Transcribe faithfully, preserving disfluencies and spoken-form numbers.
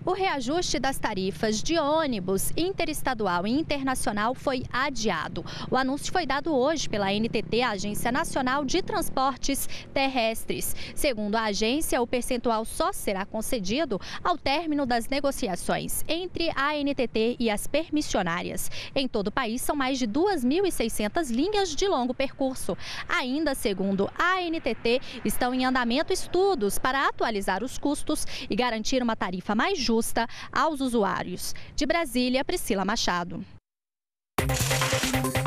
O reajuste das tarifas de ônibus interestadual e internacional foi adiado. O anúncio foi dado hoje pela A N T T, a Agência Nacional de Transportes Terrestres. Segundo a agência, o percentual só será concedido ao término das negociações entre a A N T T e as permissionárias. Em todo o país, são mais de duas mil e seiscentas linhas de longo percurso. Ainda segundo a A N T T, estão em andamento estudos para atualizar os custos e garantir uma tarifa mais justa aos usuários. De Brasília, Priscila Machado.